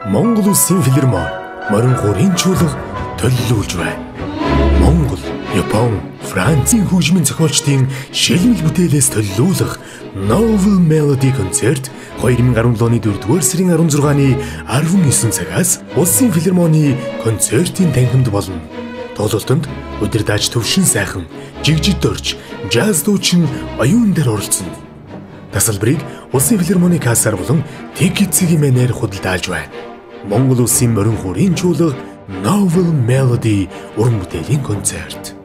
Монгол Улсын филармон морин гурийн чуулга төлөвлөж байна. Монгол, Япон, Францын хөгжмийн зохиолчдын шилмэл бүтээлээс төлөвлөх Novel Melody концерт 2017 оны 4-р сарын 16-ны 19 цагаас Улсын филармоны концертын танхимд болно. Тоглолтод удирдаач Төвшин сайхан, жигжид дорж, жаз дуучин оюун дээр оролцсон. Тасалбарыг Улсын филармоны кассаар болон Ticket-ийн мэнээр худалдаалж байна. Монгол Улсын морин гурийн чуулга Novel Melody уран бүтээлийн концерт.